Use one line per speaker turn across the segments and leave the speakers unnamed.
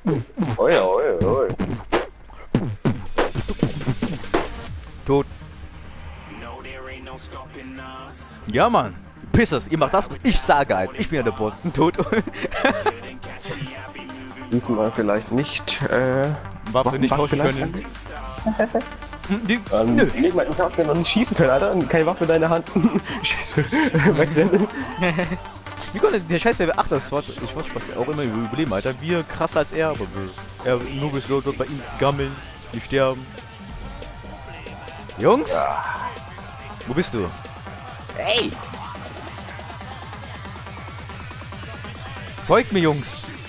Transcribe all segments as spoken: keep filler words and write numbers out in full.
Oi, oi, oi.
Tot. Ja, Mann. Pissers, ihr macht das, was ich sage halt. Ich bin ja der Boss. Tot.
Diesmal vielleicht nicht, äh...
Waffe nicht tauschen können. Die,
ähm,
nö.
ich mein, ich hab ja noch nicht schießen können, Alter. Keine Waffe in deiner Hand. Wegrennen.
Wie konnte der scheiß Level acht das Wort, ich wollte Spaß auch immer überleben, Alter. Wir krasser als er, aber wir, er nur bis dort bei ihm gammeln, die sterben. Jungs?
Ja.
Wo bist du? Hey! Folgt mir, Jungs!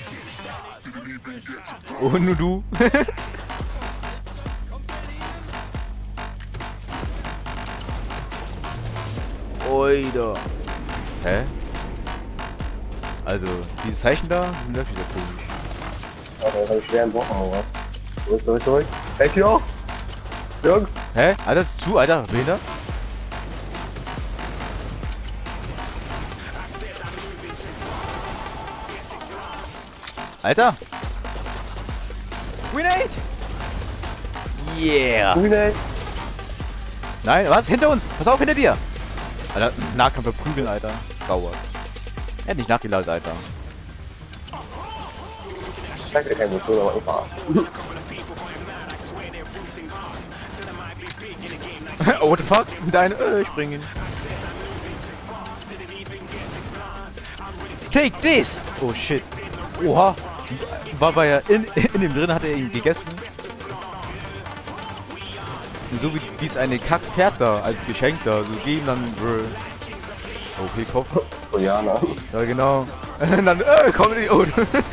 Oh, nur du? Oida! Hä? Also, diese Zeichen da sind wirklich sehr komisch.
Aber das hab ich schwer im Wochen, oder? Zurück, zurück, zurück. Hey, Tio! Jungs!
Hä? Alter, zu, Alter, behindert? Alter! Grenade! Yeah!
Grenade!
Nein, was? Hinter uns! Pass auf, hinter dir! Alter, Nahkampf verprügeln, Alter. Dauer. Er hat nicht nachgeladen, Alter.
Ich zeig dir keine Munition, aber ich fahr.
Oh, what the fuck? Deine, äh, springen. Take this! Oh shit. Oha. War bei ja in, in dem drin, hat er ihn gegessen. Und so wie dies eine Kackpferd da als Geschenk da, so geben dann bro. Okay, Kopf.
Oh ja, ne?
Ja genau. Und dann, äh, komm in die oh.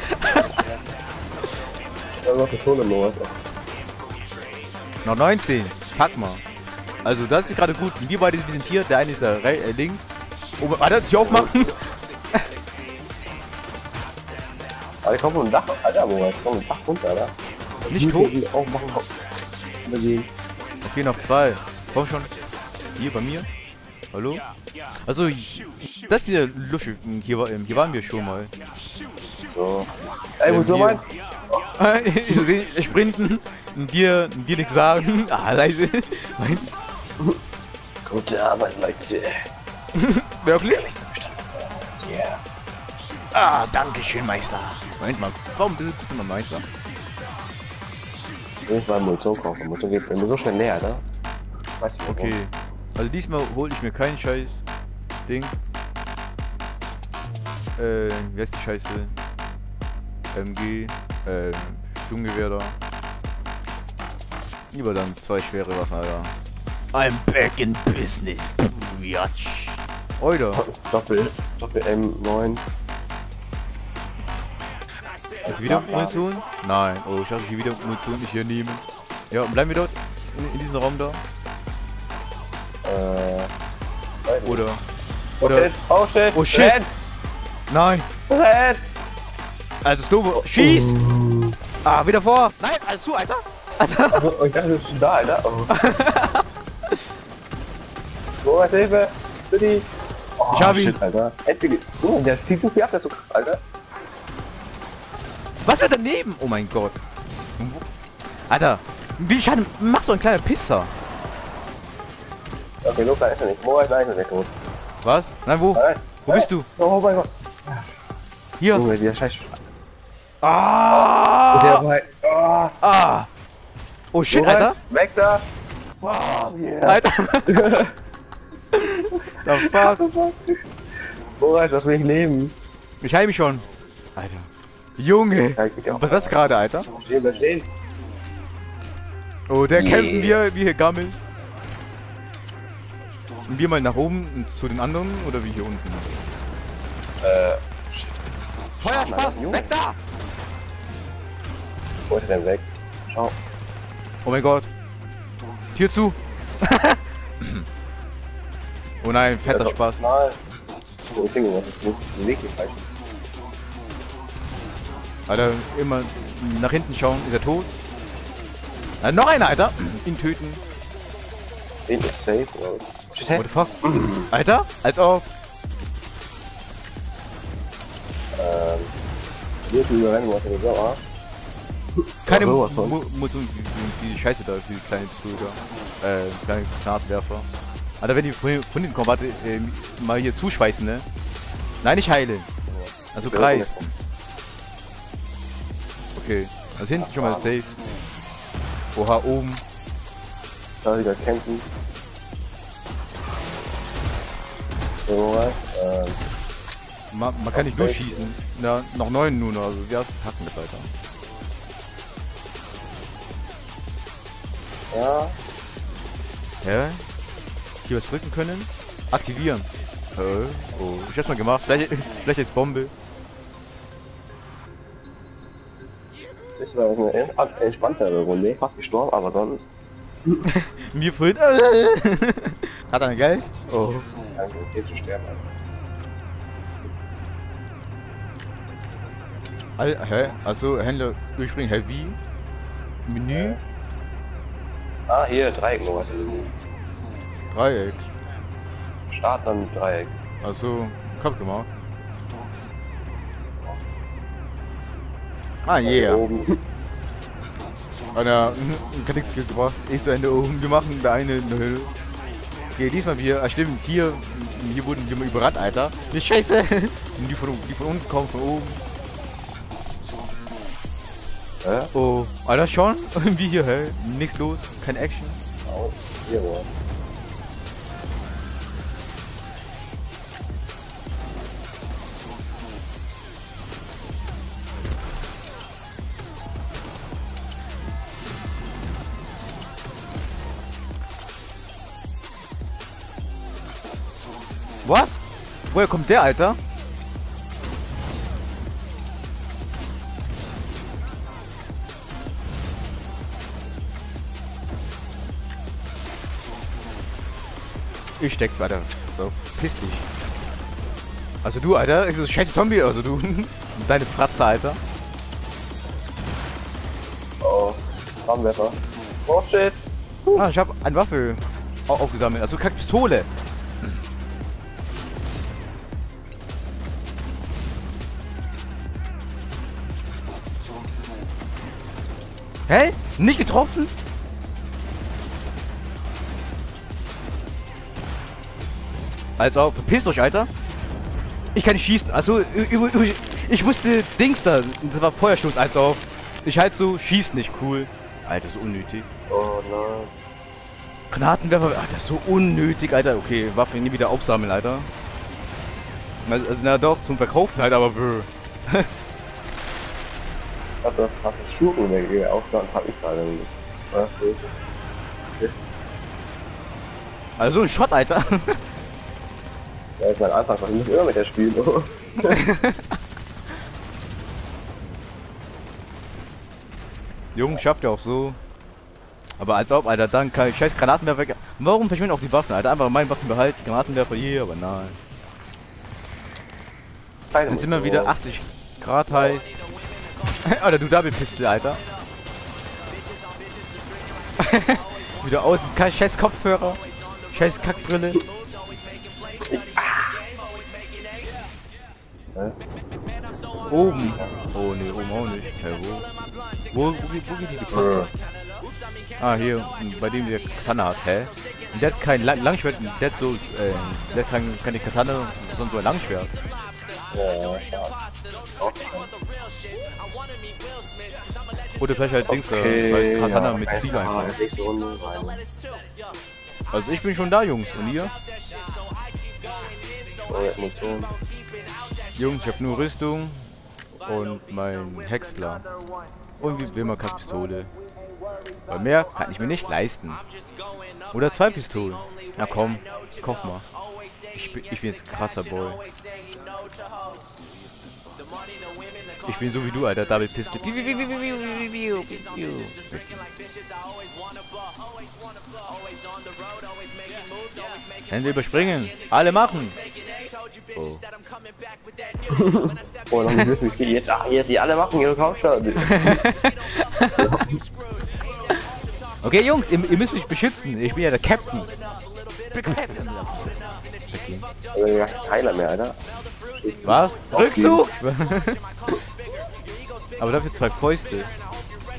Da war schon im Los.
Noch neunzehn. Pack mal. Also das ist gerade gut. Wir beide sind hier. Der eine ist da äh, links. Oh, warte, das hier aufmachen.
Alter, komm vom Dach. Alter, wo ich komm vom Dach runter, Alter.
Nicht tot.
Aufmachen.
Okay, noch zwei. Komm schon. Hier bei mir. Hallo? Also, das hier Lusche. Hier, war, hier waren wir schon mal.
So. Ey, wo so mein?
Ich sehe, sprinten. Dir, dir nichts sagen. Ah, leise. Meinst du?
Gute Arbeit, Leute.
Wirklich?
Yeah.
Ah, danke schön, Meister. Moment mal, warum bist du mal Meister?
Ich muss mal Munition kaufen. Munition geht mir so schnell näher, ne? Weiß ich
Okay. Also diesmal hole ich mir keinen Scheiß Ding. Äh, wie heißt die Scheiße? M G, äh, Sturmgewehr da. Lieber dann zwei schwere Waffen, Alter. I'm back in business, Biatch. Oida.
Doppel, Doppel M neun.
Ist wieder Munition? Nein. Oh, ich habe hier wieder Munition nicht hier nehmen. Ja, bleiben wir dort in, in diesem Raum da.
Äh.
Oder.
Oh
Oder.
shit! Oh shit!
Oh shit!
Red.
Nein!
Red.
Also Stobo. Schieß! Ah, wieder vor! Nein, alles zu, Alter! Alter!
Oh, ich dachte, du bist schon da, Alter. Oh. Boah, Hilfe! Bitte! Oh,
Ich hab ihn.
Shit, Alter. Endlich. Oh, der zieht so viel ab, der ist so krass, Alter.
Was wird daneben? Oh mein Gott. Alter, wie schade, mach so ein kleiner Pisser.
Okay, Luca ist er nicht. Moa ist eigentlich weg.
Was? Nein, wo?
Nein.
Wo bist du?
Oh mein Gott.
Hier.
Junge, dieser Scheiß.
Ah!
Der war. Oh.
Ah! Oh shit,
Moa,
Alter.
weg da. Wow, yeah.
Alter. The fuck?
Moa, lass mich leben.
Ich heile mich schon. Alter. Junge.
Ja, ich auch.
Was ist das gerade, Alter?
Stehen, wir stehen.
Oh, der
Yeah.
kämpfen wir, wir hier gammeln. Und wir mal nach oben zu den anderen oder wie hier unten?
Äh.
Feuerspaß, weg da!
Wo ist er denn weg? Schau.
Oh mein Gott. Tür zu. Oh nein, fetter Spaß.
Nein. Oh, ich denke, was ist nicht beweglich falsch.
Alter, immer nach hinten schauen. Ist er tot? Äh, noch einer, Alter. Ihn töten.
Den ist safe, oder?
What the fuck? Alter? Als ob.
Ähm. Hier ist überrennen, was er gesagt hat.
Keine
Ja,
Mu
sowas von.
Mu Munition, die, die Scheiße da für die kleinen Brüder. Äh, kleine Granatwerfer. Alter, wenn die von, von hinten kommen, warte, äh, mal hier zuschweißen, ne? Nein, nicht heilen. Also Kreis. Okay. Also hinten schon mal safe. Oha, oben.
Da wieder kämpfen. So, ähm,
Man, man kann nicht durchschießen. Ja, noch neun nur noch, also wir hacken das weiter.
ja,
Hä? Hier was drücken können? Aktivieren. Äh, oh, ich hab's mal gemacht. Vielleicht, vielleicht jetzt Bombe.
das war eine ent- entspanntere Runde. Fast gestorben, aber sonst.
Mir vorhin. Hat er einen Geist? Oh.
Also, es geht zu sterben.
All, hä? Also Händler durchspringen, hä wie? Menü?
Ah, hier, Dreieck nur was.
Dreieck.
Start dann Dreieck.
Also, hab gemacht. Ah, yeah.
Oben.
Einer, kann nichts gebracht. Ich zu Ende oben. Wir machen der eine nö. Okay, diesmal wir, ah stimmt, hier, hier wurden wir mal überrannt, Alter. Die Scheiße. Die von, die von unten kommen, von oben.
Hä?
Oh, Alter, schon? Irgendwie hier, hä? Nichts los, kein Action.
Aus. Hier, wo?
Was? Woher kommt der, Alter? Ich steck weiter. So, piss dich. Also du, Alter, ist so scheiße Zombie, also du. Deine Fratze, Alter.
Oh, Flammenwerfer. Oh shit.
Ah, ich hab eine Waffe au- aufgesammelt. Also kack Pistole. Hä? Nicht getroffen? Also, verpisst euch, Alter. Ich kann nicht schießen. Also, ich, ich wusste Dings da. Das war Feuerstoß, also. Ich halt so, schieß nicht, cool. Alter, so unnötig.
Oh nein.
Granatenwerfer, ach, das ist so unnötig, Alter. Okay, Waffe nie wieder aufsammeln, Alter. Also, also na doch, zum Verkaufen halt, aber bö.
Ach, das hast du Schuhe weggegeben. Aufgaben hab ich gerade nicht. Was ist das?
Also so ein Shot, Alter.
Ja, ist mein Anfang, ich muss immer mit der spielen.
Jung, schafft ja auch so. Aber als ob, Alter, dann kann ich scheiß Granatenwerfer. Warum verschwinden auch die Waffen, Alter? Einfach meine Waffen behalten, Granatenwerfer hier, aber nein. Dann sind wir wieder achtzig Grad heiß. Alter, du Double Pistol, Alter. Wieder aus, kein scheiß Kopfhörer. Scheiß Kackbrille.
Hä?
Oben. Oh ne, oben auch nicht. Hä, wo? Wo, wo, geht- wo geht die gepostet? Ah, hier, bei dem der Katana hat, hä? Und der hat kein Lang Langschwert, der hat so, äh, der hat kein, keine Katana, sondern so ein Langschwert.
Ja, ja, auch.
Oder vielleicht halt Dings,
Okay,
äh, weil Katana
ja,
mit
einfach
Ziel einfach.
nächste Runde rein.
Also ich bin schon da, Jungs. Und ihr?
Oh, Emotionen.
Jungs, ich hab nur Rüstung und mein Häcksler. Und wie will man keine Pistole. Weil mehr kann ich mir nicht leisten. Oder zwei Pistolen. Na komm, kauf mal. Ich bin, ich bin jetzt krasser Boy. Ich bin so wie du, Alter, Double Pistol. Piu, piu, piu, piu, piu, piu, piu, piu, piu. Hände überspringen. Alle machen. Oh.
Oh, noch nicht wissen, wie es geht. Jetzt, ach, jetzt, die alle machen ihre Kaufstart.
Okay, Jungs, ihr, ihr müsst mich beschützen. Ich bin ja der Captain. Okay.
Also, ja, keiner mehr, Alter.
Was? Rückzug! Aber dafür zwei Fäuste.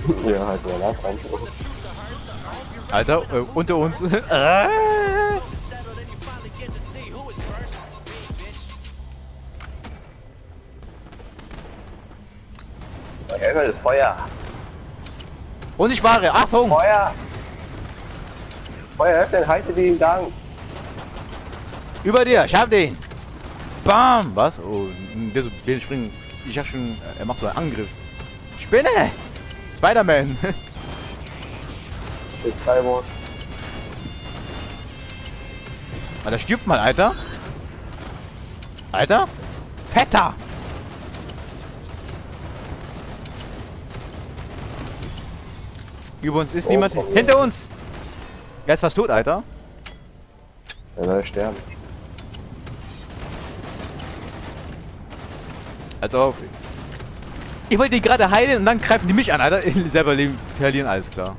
Ja, halt mal nach.
Alter, äh, unter uns. Äh.
Okay, das Feuer.
Unsichtbare, Achtung!
Feuer! Feuer öffnen, halte den Gang.
Über dir, ich hab den! Bam! Was? Oh, der so will springen. Ich hab schon. Er macht so einen Angriff. Spinne! Spider-Man!
Jetzt Cyborg.
Alter, stirbt mal, Alter! Alter! Fetter! Über uns ist
Oh,
niemand.
komm,
Hinter uns! Er ist fast tot, Alter.
Er soll sterben.
Also, ich wollte die gerade heilen und dann greifen die mich an, Alter. Selber leben, verlieren, alles klar.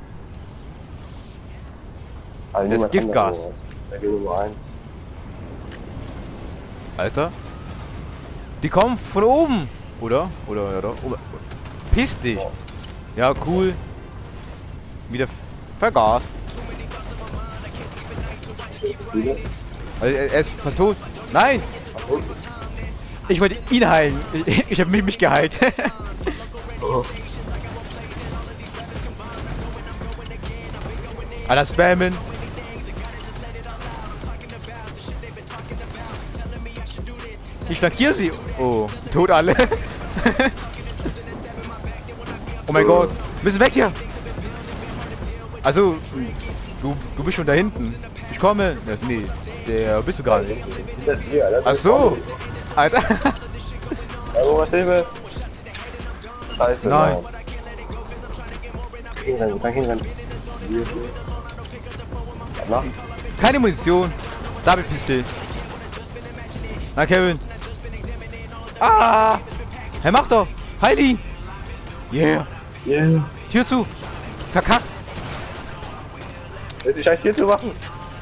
Also
Das ist Giftgas.
Da geht nur eins.
Alter. Die kommen von oben. Oder? Oder, oder? oder. Piss dich.
Oh.
Ja, cool. Wieder vergast. Also, er er ist fast tot. Nein! Ich wollte ihn heilen. Ich, ich habe mich, mich geheilt.
Oh.
Alter, spammen. Ich flankiere sie. Oh, tot alle. Oh mein Gott. Wir müssen weg hier. Also, du, du bist schon da hinten. Ich komme. Das, nee, der bist du gar nicht. Ach so. Alter.
Hallo, was Hilfe? Scheiße.
Nein.
Hinrennen, kann hinrennen. Na?
Keine Munition. Sabelpistole. Na, Kevin. Ah! Hey, mach doch! Heidi! Yeah!
Yeah.
Tür zu! Verkackt!
Willst du die Scheiß hier zu machen?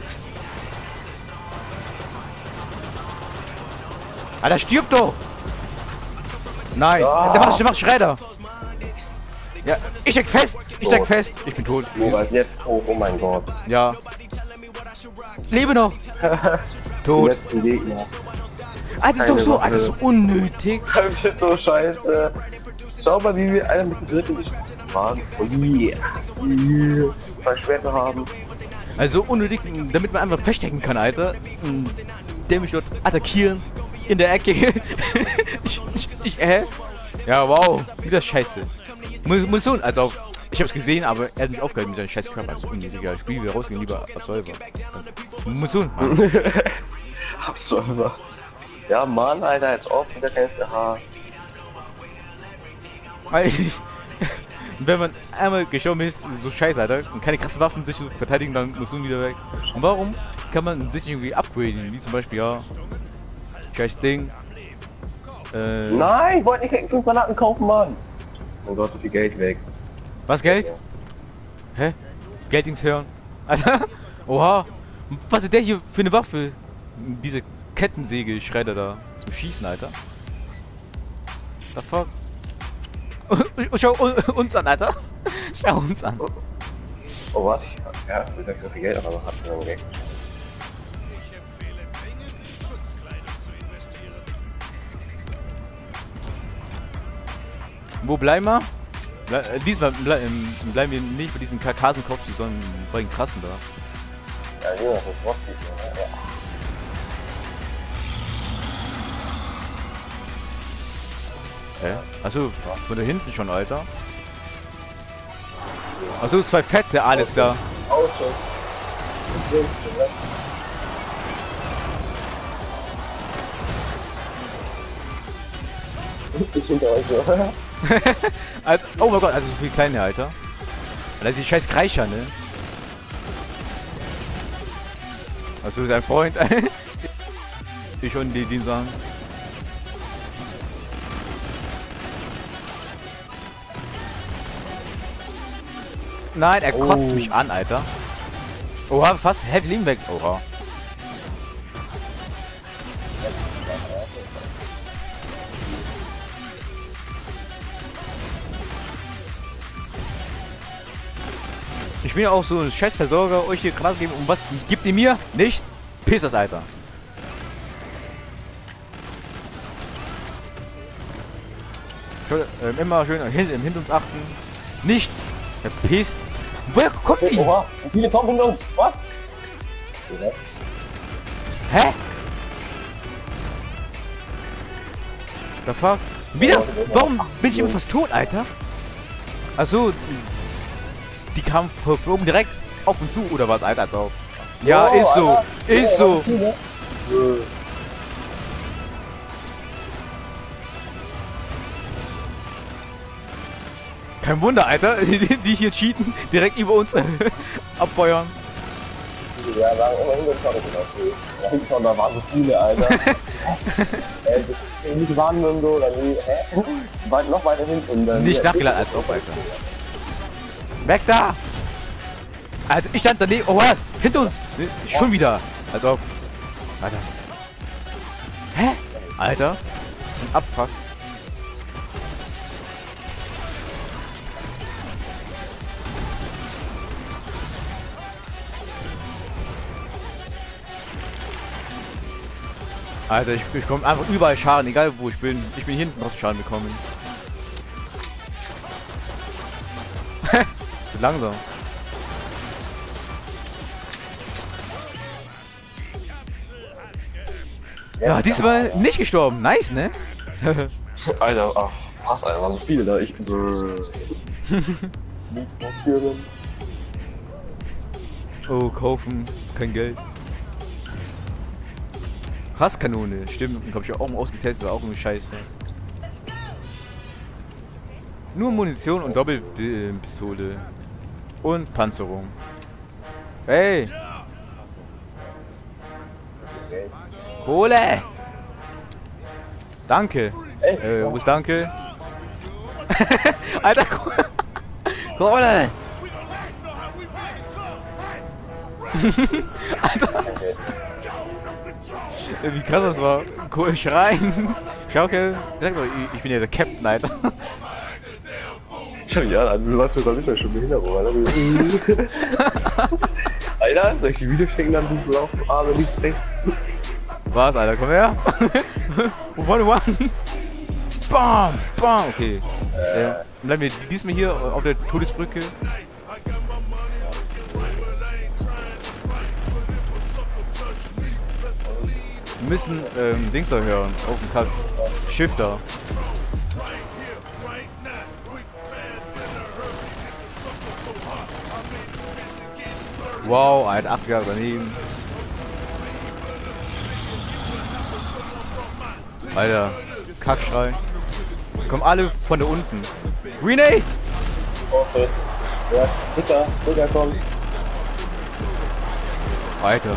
Alter, stirb doch! Nein!
Ah.
Der macht, der macht Schredder! Ja, ich steck fest! Ich steck
Oh.
fest! Ich bin tot!
Oh, was jetzt? Oh, oh mein Gott.
Ja. Lebe noch!
Die
Tot!
letzten Gegner.
Alter, das ist doch so, Alter, das ist so unnötig!
Das ist so scheiße. Schau mal, wie wir einer mit dem dritten gespielt waren. Oh yeah. Yeah. Zwei Schwerter haben.
Also unnötig, damit man einfach feststecken kann, Alter. Der mich dort attackieren. In der Ecke. ich, ich, ich, äh? Ja, wow. Wieder scheiße. Munition, also auf, ich hab's gesehen, aber er hat mich aufgehalten mit seinem scheiß Körper. Das ist unnötiger. Ich will wieder rausgehen, lieber Absolver. Munition, Mann.
Absolver. Ja, Mann, Alter, jetzt auf, wieder kein Haar.
Wenn man einmal gestorben ist, so scheiße, Alter, und keine krassen Waffen sich so verteidigen, dann muss man wieder weg. Und warum kann man sich irgendwie upgraden? Wie zum Beispiel, ja, scheiß Ding. Äh,
Nein, ich wollte nicht fünf Granaten kaufen, Mann. Mein Gott, so viel Geld weg.
Was, Geld? Hä? Geldings hören? Alter, oha. Was ist der hier für eine Waffe? Diese Kettensäge-Schredder da. Zum Schießen, Alter. The fuck? Schau uns an, Alter. Schau uns an.
Oh, was? Ja, ich sag so viel Geld, aber hat mir Geld.
Wo bleiben wir? Ble äh, diesmal ble ähm, bleiben wir nicht bei diesen Karkasenkopf, sondern bei den krassen da.
Ja, ja, das ist Rocky, ja.
Hä? Achso, von da hinten schon, Alter. Achso, zwei Fette, alles klar.
Auto. Ich hinter euch so.
Also, oh mein Gott, also so viel kleine, Alter. Alter, die scheiß Kreischer, ne? Also sein Freund. Ich und die, die sagen. Nein, er kotzt
Oh.
mich an, Alter. Oha, fast Heavy Leben weg. Oha. Ich bin ja auch so ein Scheißversorger, euch hier Granate geben. Und was gibt ihr mir? Nichts? Piss das, Alter. Schön, ähm, immer schön hinter hin uns achten. Nicht! Der Piss. Woher kommt die?
Oha, wie viele kommen hinter uns? Was?
Hä? The fuck? Wieder? Warum bin ich immer fast tot, Alter? Achso, die kamen geflogen direkt auf uns zu, oder was, Alter? Also. Ja,
Oh,
ist so,
Alter.
ist so. Kein Wunder, Alter, die, die hier cheaten, direkt über uns abfeuern.
Ja, sagen immer hingeschaut, da hingeschaut, da waren so viele, Alter. äh, das nicht warten und so, dann wie, hä? Weit, noch weiter hinten. Und dann
Nicht nachgeladen als ob, Alter. Weg da! Alter, ich stand daneben, oh, hinter uns! Schon wieder! Als ob. Alter. Hä? Alter. Ein Abfuck. Alter, ich, ich komme einfach überall Schaden, egal wo ich bin. Ich bin hinten aus Schaden bekommen. Zu langsam. Ja, diesmal nicht gestorben. Nice, ne?
Alter, ach, fast, Alter, waren so viele da. Ich bin so...
Oh, kaufen. Das ist kein Geld. Hasskanone, stimmt, hab ich auch mal ausgetestet, war auch irgendwie scheiße. Nur Munition und Doppelpistole. Und Panzerung. Hey! Kohle! Danke! Äh, wo ist Danke? Alter, Kohle! Alter! Wie krass das war. Cool, schreien. Schaukel. Sag doch, ich bin ja der Captain, Alter.
Ja, dann du warst sogar wieder schon Behinderung, Alter. Alter, soll ich die Videos schicken, dann bist du auf Arme links, rechts.
Was, Alter? Komm her. One, one. Bam, bam. Okay. Äh. Äh, bleiben wir diesmal hier auf der Todesbrücke. Wir müssen ähm, Dings da hören, auf dem Cut. Shifter. Wow, ein acht Jahre daneben. Alter, Kackschrei. Kommen alle von da unten. Grenade!
Okay. Ja, Butter, Butter kommt.
Alter.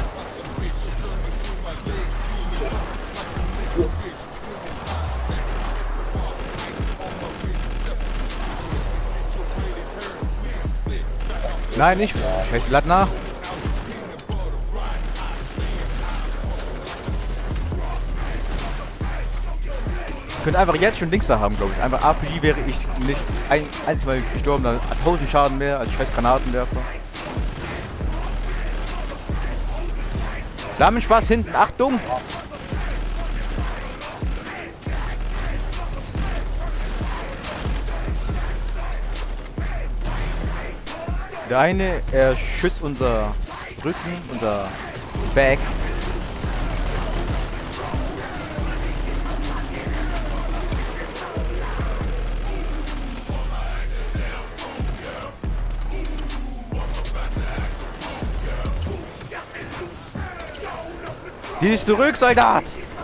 Nein, nicht. Scheiß Blatt nach. Könnte einfach jetzt schon Dings da haben, glaube ich. Einfach A P G wäre ich nicht ein einziges Mal gestorben, dann tausend Schaden mehr als scheiß Granatenwerfer. Flammenspaß hinten, Achtung! Der eine, er schützt unser Rücken, unser Back. Zieh dich zurück, Soldat!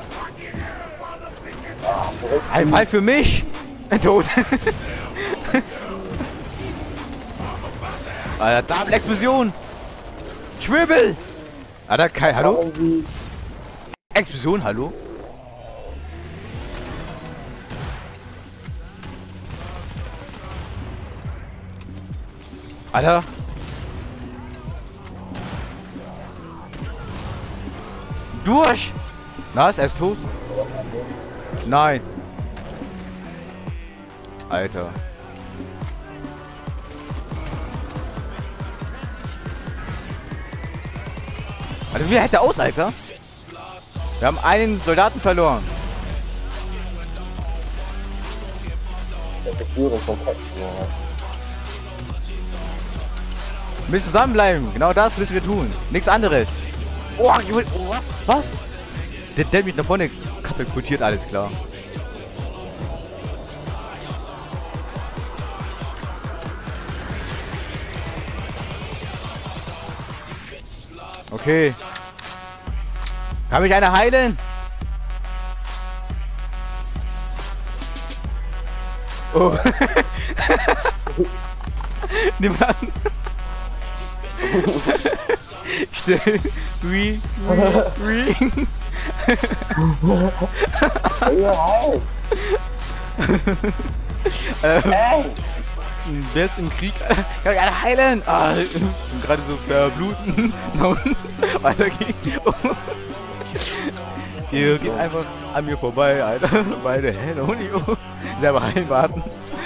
Ein Fall für mich! Tot! Alter, Double-Explosion! Schwirbel! Alter, Kai, hallo? Explosion, hallo? Alter! Durch! Na, ist er ist tot? Nein! Alter! Also wie hält der aus, Alter? Wir haben einen Soldaten verloren.
Der Führung vom Captain.
Wir müssen zusammenbleiben. Genau das müssen wir tun. Nichts anderes. Oh, ich will, oh, was? Der, der mich nach vorne katapultiert, alles klar. Okay. Kann mich einer heilen? Oh. Nimm an. Still. Re. Re.
Ja, halt!
ähm,
Ey!
Wer ist im Krieg? Kann mich einer heilen? Ah, ich bin gerade so verbluten. Weiter geht's. Ihr geht einfach an mir vorbei, Alter. Beide, hä, noch nicht. Selber reinwarten.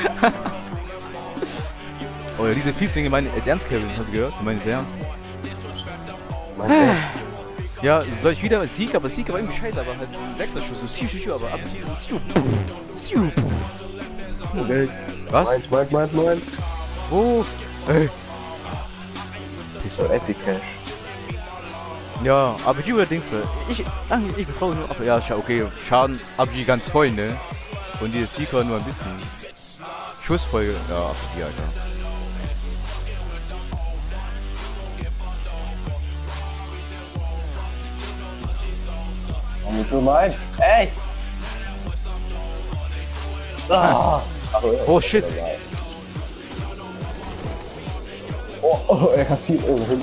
Oh ja, diese Fieslinge meinen es ernst, Kevin. Hast du gehört? Du meinst es ernst?
Mein Ernst?
Ja, soll ich wieder Sieg, aber Sieg war irgendwie scheiße, aber halt so ein Sechser-Schuss, so Siu, Siu, aber ab und zu so Siu. Siu.
Okay.
Was?
Meint, meint, meint, meint.
Wo? Ey.
So Epic Cash.
Ja, aber die allerdings, ich, ach, ich vertraue nur, aber ja, scha- okay, Schaden hab ich ganz voll, ne? Und die Seeker nur ein bisschen. Schussfolge, ja, aber die, Alter.
Und du meinst? Ey! Ah. Ach,
Oh shit!
Oh, oh, er kassiert irgendwo.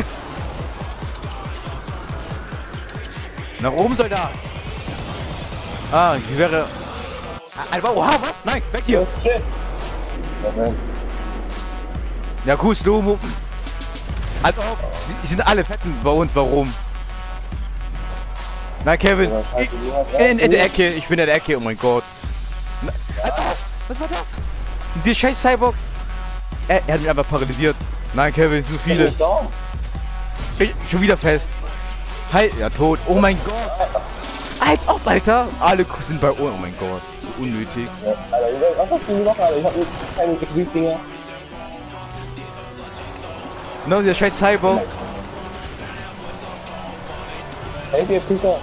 Nach oben, Soldat! Ah, hier wäre... Alter, oha, was? Nein, weg hier!
Shit! Moment.
Ja, cool, Slow-Mo. Also, sie, sie sind alle Fetten bei uns, warum? Nein, Kevin,
Ja,
ich,
scheiße, du hast
in, in
recht.
der Ecke, ich bin in der Ecke, oh mein Gott. Na, Alter, was war das? Der scheiß Cyborg. Er, er hat mich einfach paralysiert. Nein, Kevin, es sind so
Bin
viele.
ich down?
Ich, schon wieder fest. Hi, ja, tot. Oh mein Gott. Als ob, Alter. Alle sind bei uns. Oh mein Gott. So unnötig.
Ja, Alter, was hast du gemacht, Alter? Ich hab nur keine Betriebsdinger.
Genau, der scheiß Cyborg.
Hey, dir, Peter.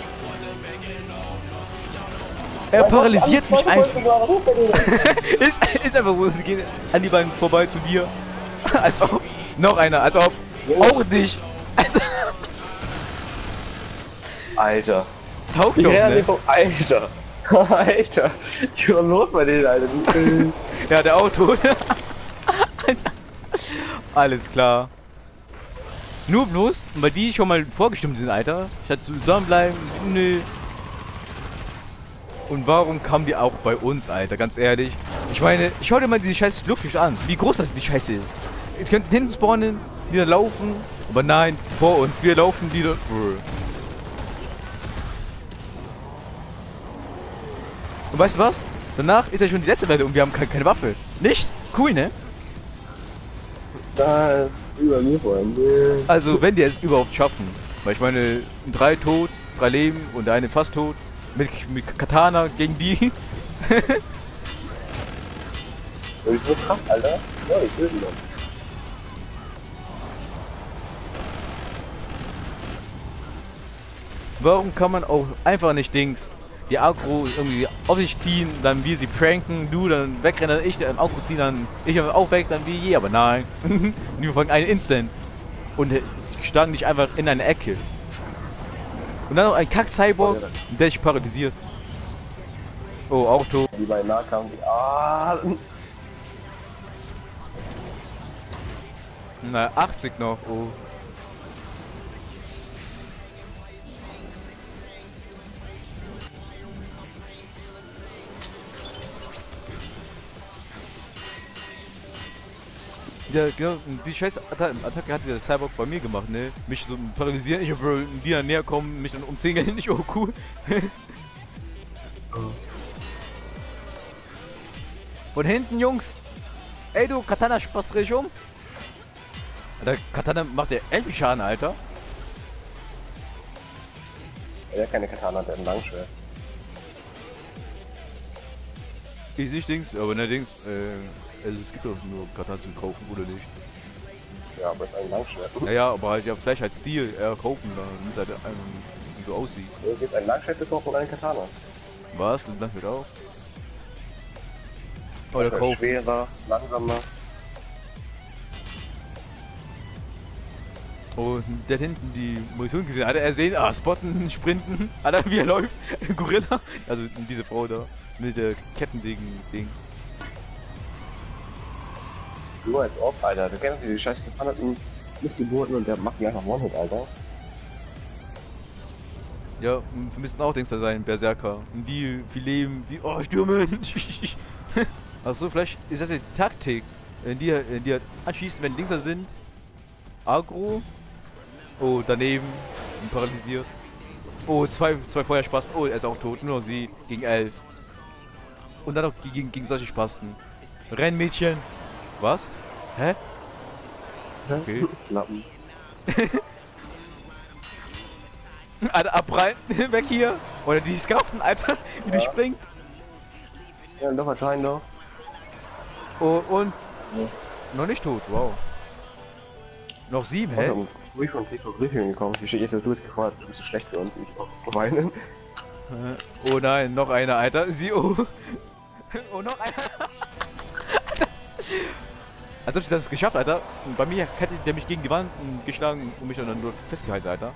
Er paralysiert mich einfach.
einfach.
ist, ist einfach so. Sie gehen an die beiden vorbei zu dir. Als ob. Noch einer. Als ob. Auch nicht.
Alter.
Taugt doch,
Ja,
ne?
vom Alter. Alter. Ich war los bei denen, Alter.
Ja, der auch tot. Alles klar. Nur bloß, weil die schon mal vorgestimmt sind, Alter. Statt zusammenbleiben, nö. Und warum kamen die auch bei uns, Alter? Ganz ehrlich. Ich meine, schau dir mal diese scheiß Luftfisch an. Wie groß das die Scheiße ist. Ihr könnt hinten spawnen, die da laufen. Aber nein, vor uns. Wir laufen die da. Und weißt du was? Danach ist ja schon die letzte Welle und wir haben keine, keine Waffe. Nichts. Cool, ne?
Da ist über mir vorhin.
Also, wenn die es überhaupt schaffen. Weil ich meine, drei tot, drei leben und der eine fast tot. Mit, mit Katana gegen die.
Ich bin so krass, Alter. Ja, ich will wieder.
Warum kann man auch einfach nicht Dings die Agro irgendwie auf sich ziehen, dann wir sie pranken, du dann wegrennen, ich dann Agro ziehen, dann ich auch weg, dann wie je, aber nein. Nur von einem Instant. Und standen nicht einfach in eine Ecke. Und dann noch ein Kack-Cyborg, der dich paralysiert. Oh, auch tot.
Die beiden Nahkampf. Ah.
Na, achtzig noch, oh. Ja, genau, die scheiß Atta Attacke hat der Cyborg bei mir gemacht, ne? Mich so paralysieren, ich will wieder näher kommen, mich dann umzingeln, nicht oh cool. Von hinten, Jungs! Ey du, Katana spast richtig um! Der Katana macht ja endlich Schaden, Alter.
Der hat keine Katana, der hat ein Langschwert.
Ich nicht Dings, aber ne Dings, äh, also es gibt doch nur Katana zum Kaufen, oder nicht?
Ja, aber es ist ein Langschwert.
Naja, aber halt ja vielleicht als Stil eher kaufen, damit es halt ähm, so aussieht.
Es gibt ein Langschwert zu kaufen und eine Katana.
Was? Das wird auch? Oder
Okay,
kaufen.
schwerer, langsamer.
Und der hat hinten die Munition gesehen. Hat er sehen, ah, spotten, sprinten. Hat er, wie er läuft. Gorilla. Also diese Frau da. Mit der Kettensägen-Ding.
Du als Orb, Alter. Du kennst die scheiß gepanderten Missgeburten und der macht die einfach One-Hit, Alter.
Ja, wir müssten auch Dings da sein, Berserker. Und die, viel Leben, die, oh, stürmen. Achso, vielleicht ist das ja die Taktik. In die, in die anschießt, wenn Dings da sind. Agro. Oh, daneben. Paralysiert. Oh, zwei, zwei Feuerspasten. Oh, er ist auch tot. Nur noch sie gegen elf. Und dann noch gegen, gegen solche Spasten. Rennmädchen. Was? Hä? Okay.
Lappen.
Alter, abprallen. Weg hier. Oder die Skafen, Alter. Wie
Ja.
die springt.
Ja, doch, anscheinend doch.
Oh, und.
Ja.
Noch nicht tot. Wow. Noch sieben, hä?
Also, wo ich von Tito Griffin gekommen bin, steht jetzt, dass du jetzt gefragt, du bist so schlecht für uns, ich auch weinen.
Oh nein, noch einer, Alter. Sie, oh. Oh, noch einer. Als ob ich das geschafft, Alter. Und bei mir hätte der mich gegen die Wand geschlagen und mich dann nur festgehalten, Alter.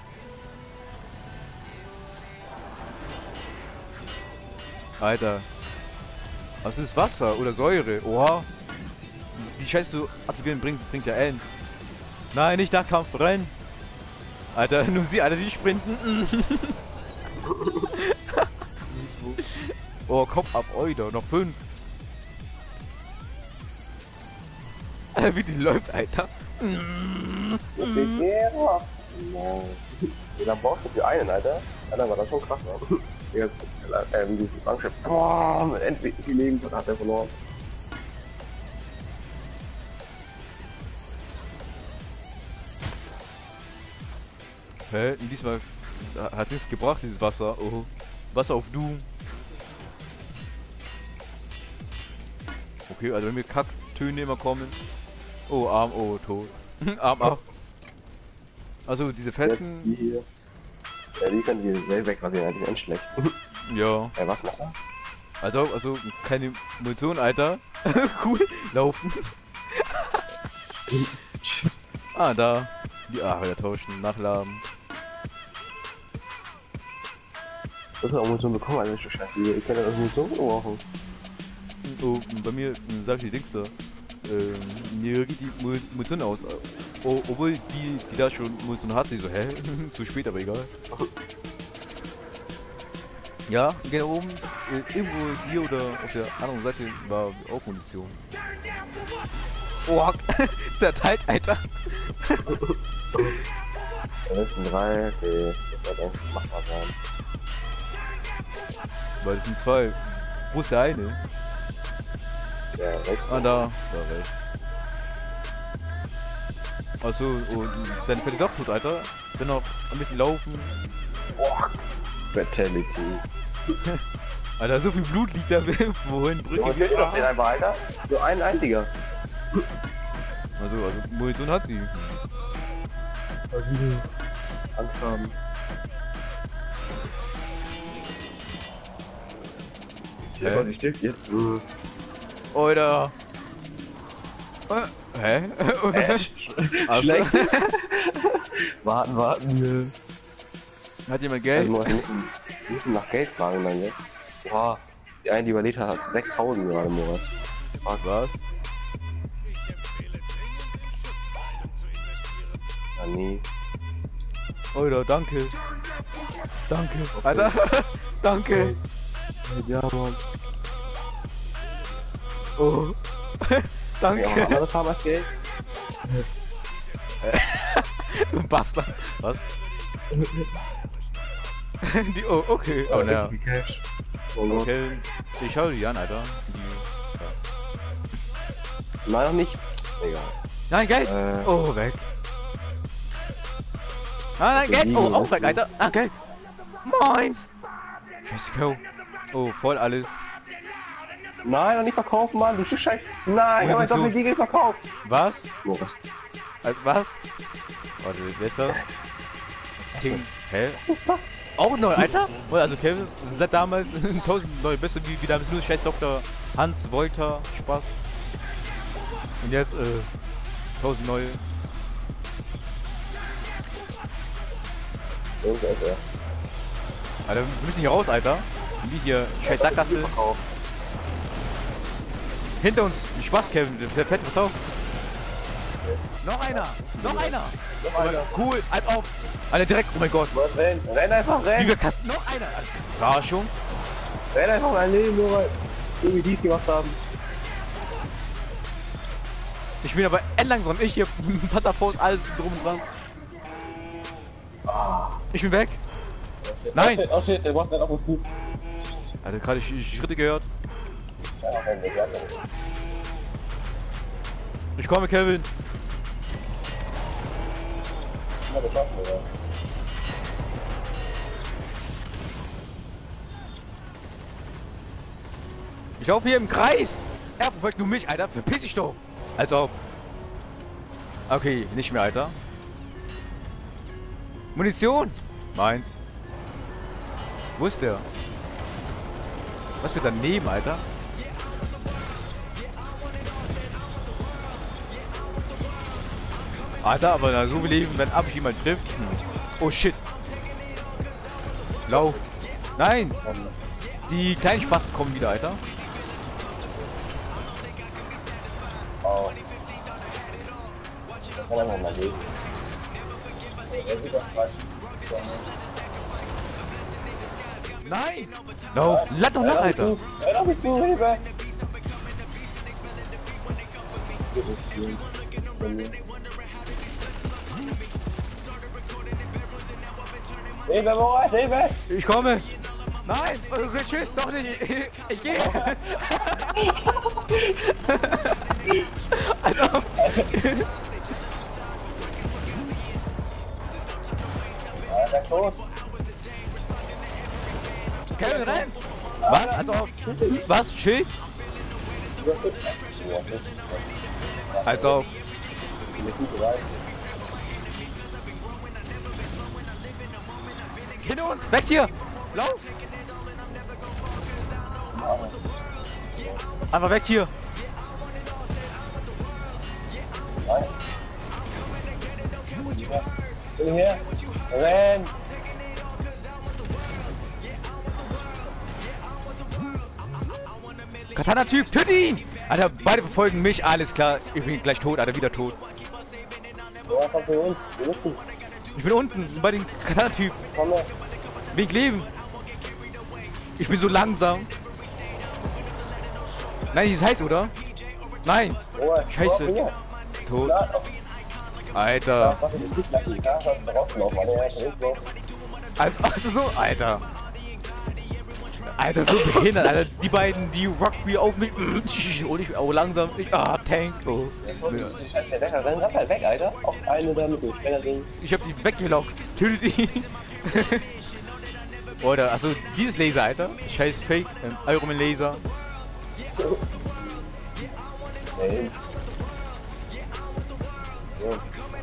Alter. Was ist Wasser oder Säure? Oha. Die Scheiße zu aktivieren bringt, bringt ja Ellen. Nein, nicht Nahkampf, rennen. Alter, nur sie, Alter, die sprinten. Oh, Kopf ab, Oida, noch fünf. Alter, wie die läuft, Alter.
Ja, da brauchst du für einen, Alter. Alter, war das schon krass, ne? Ja, ähm, dieses Langschwert. Boah, mit endlich die Leben hat er verloren.
Hä? Diesmal hat nichts gebracht, dieses Wasser. Oh. Wasser auf Doom. Okay, also wenn mir Kacktöne immer kommen. Oh, Arm, oh, tot. Arm ab. Also diese
Jetzt
fetten.
die hier. Ja, die können die selber wegrasieren, eigentlich ganz schlecht.
Ja.
Ja, was, Messer?
Also, also keine Munition, Alter. Cool. Laufen. Ah, da. Die ah, wieder tauschen, nachladen.
Du hast auch Munition bekommen, Alter, ich scheiße. Ich kann ja das Munition gebrauchen.
Oh, bei mir hm, sag ich die Dings da. Ähm, mir geht die Mu- Munition aus. Oh, obwohl die, die da schon Munition hat, die so, hä? Zu spät, aber egal. Ja, genau oben, äh, irgendwo hier oder auf der anderen Seite war auch Munition. Oh, zerteilt, Alter.
Da letzten drei, okay, das wird eigentlich machbar sein.
Weil das sind zwei. Wo ist der eine?
Ja, rechts.
Ah, da. Da rechts. Achso, und dann fällt er doch tot, Alter. Dann noch ein bisschen laufen.
Boah, Fatality.
Alter, so viel Blut liegt da. Wohin? Brücke?
Junge, fehlt dir doch den einfach, Alter. So ein einziger.
Also, also Munition hat sie.
Angst haben. Ja, Gott, ich stirb jetzt.
Oder. Äh, hä?
Äh,
Also,
schlecht. warten, warten. Ja.
hat jemand Geld?
Also, wir müssen, wir müssen nach Geld fragen dann jetzt. Boah, die eine, die überlebt hat, hat sechstausend gerade im Monat.
Ach, was?
Ja, nee.
Oder, danke. Danke. Alter, danke.
Ja, Mann.
Oh. Danke.
Ja, anderes haben als Geld.
Du Bastard. Was? Die, oh, okay. Oh, naja. Okay. Ich schau die an, Alter. Die, ja.
Nein, noch nicht. Egal.
Nein, Geld!
Äh.
Oh, weg. Ah, nein, Geld! Oh, auch weg, Alter! Ah, Geld! Meins! Scheiße, Kau. Oh, voll alles.
Nein, noch nicht verkaufen, Mann, du Scheiße. Nein, ich hab
wieso?
doch mit Diegel verkauft.
Was?
Oh, was?
Also, was? Warte, wer ist das? King. Hä?
Was ist das?
Auch neu, Alter? Oder also Kevin, seit damals tausend neue Beste, wie, wie damals nur scheiß Doktor Hans Wolter, Spaß. Und jetzt, äh, tausend neue.
Oh, der ist er.
Alter, wir müssen hier raus, Alter. Wie hier, scheiß Sackgasse. Hinter uns, Spaß, Kevin, der fährt, pass auf. Noch einer, noch einer.
Noch
Oh,
einer.
cool, halt auf. Alter, direkt, oh mein Gott.
Was, renn, renn einfach,
Wie
renn.
wir kasten, noch einer. Überraschung.
Renn einfach mein Leben, nur weil irgendwie dies gemacht haben.
Ich bin aber endlangsam, ich hier, Patterfaust, alles drum und dran. Ich bin weg. Nein.
Oh shit, oh shit, der macht nicht auf uns zu.
Alter, gerade Sch Sch Schritte gehört.
Ja, renn, der rennt.
Ich komme, Kevin.
Ja, wir schaffen, oder?
Ich laufe hier im Kreis. Er verfolgt nur mich, Alter. Verpiss dich doch. Als ob. Okay, nicht mehr, Alter. Munition. Meins. Wo ist der? Was wird daneben, Alter? Alter, aber na, so viel Leben, wenn ab ich jemand trifft. Hm. Oh shit. Lauf. Nein. Die kleinen Spasten kommen wieder, Alter.
Oh. Das kann man mal lesen.
Nein. Lauf. Lad doch nach, Alter.
Renn auf mich zu, Hilfe. Hilfe, Moritz, Hilfe!
Ich komme. Nein. Okay, tschüss. Doch nicht. Ich, ich gehe. Also.
Alter, tot!
Kevin, rein. Was? Also, was? Schild? Also. Hinter uns. Weg hier. Lauf. Einfach weg hier.
Bin hier! Renn!
Katana-Typ, töte ihn! Alter, beide verfolgen mich, alles klar. Ich bin gleich tot, Alter, wieder tot.
Woher kommst du hin? Wir müssen.
Ich bin unten bei den Katana-Typ.
Komm her.
Wegen Leben. Ich bin so langsam. Nein, die ist heiß, oder? Nein.
Moritz,
Scheiße.
komm her.
Tot.
Na, doch.
Alter.
Was ist das? Lass die Karte rauslaufen, weil der ist drauf.
Also, also so, Alter. Alter, so behindert, Alter. Die beiden, die Rugby auf mich. Und ich auch langsam. Ich, ah, Tank. Oh.
Der Wecker rennt halt weg, Alter. Auf eine da mit dem Spenner-Ding.
Ich hab die weggelaufen. Tötet ihn. Oder, also dieses Laser, Alter. Scheiß Fake. Ähm, Ironman Laser.
Nee. Jo.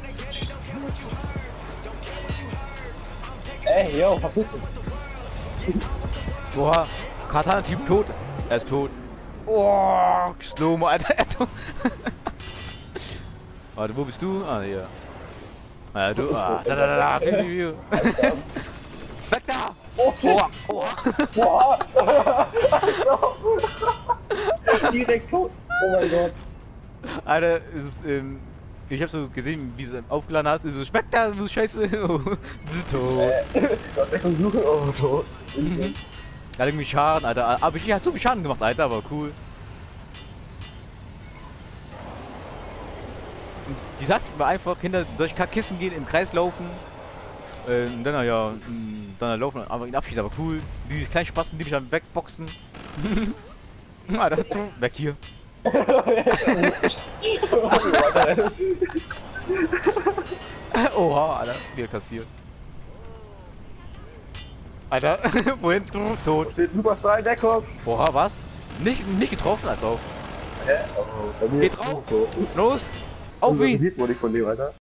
Ey, yo, verpiss dich.
Boah, Katana-Typ tot. Er ist tot. Oh, Slow-Mo, Alter. Warte, wo bist du? Ah, hier. Ah, du. Ah, da, da, da, da. Piu, piu, piu. Weg da!
Oh, shit.
Oh, oh.
Boah! Direkt tot. Oh mein Gott.
Alter, es ist, ähm, ich hab so gesehen, wie sie aufgeladen hat. So, schmeckt da, du Scheiße. Oh, du bist tot.
Äh, Gott, der versuche. Oh, tot.
Mhm. Hat irgendwie Schaden, Alter. Aber ich hat so viel Schaden gemacht, Alter, aber cool. Und die sagt mir einfach, hinter solche Kackkisten gehen, im Kreis laufen. Äh, und dann ja, dann laufen und einfach ihn abschießen, aber cool. Die kleinen Spasten, die mich dann wegboxen. Alter, weg hier. Oha, Alter, wieder kassiert. Alter, wohin? Du, tot.
Steht Superstar in Deckung.
Oha, was? Nicht, nicht getroffen, als auf.
Hä? Oh, bei mir
Geht
ist
drauf.
so.
Los! Auf
Unser
ihn!
Sieht wohl nicht von dem, Alter.